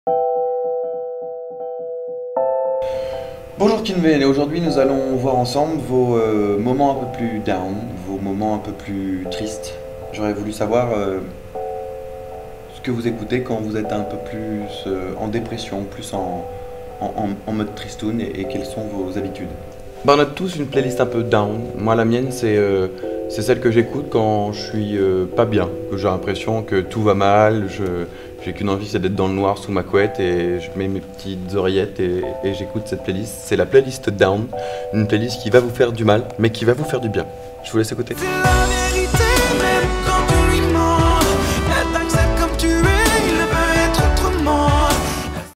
Bonjour Kinven, et aujourd'hui nous allons voir ensemble vos moments un peu plus down, vos moments un peu plus tristes. J'aurais voulu savoir ce que vous écoutez quand vous êtes un peu plus en dépression, plus en mode tristoun et quelles sont vos habitudes. On a tous une playlist un peu down. Moi, la mienne, c'est celle que j'écoute quand je suis pas bien, que j'ai l'impression que tout va mal, j'ai qu'une envie, c'est d'être dans le noir sous ma couette et je mets mes petites oreillettes et j'écoute cette playlist. C'est la playlist down, une playlist qui va vous faire du mal, mais qui va vous faire du bien. Je vous laisse écouter.